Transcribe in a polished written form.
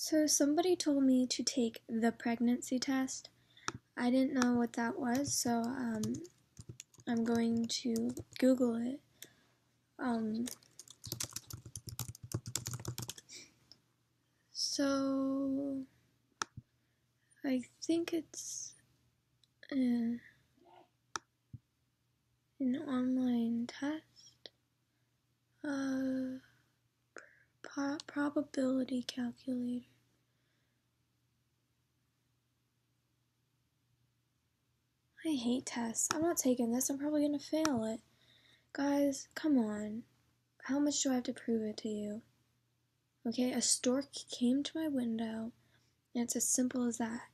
So somebody told me to take the pregnancy test. I didn't know what that was, so I'm going to Google it. So I think it's an online test. Probability calculator. I hate tests. I'm not taking this. I'm probably gonna fail it. Guys, come on. How much do I have to prove it to you? Okay, a stork came to my window, and it's as simple as that.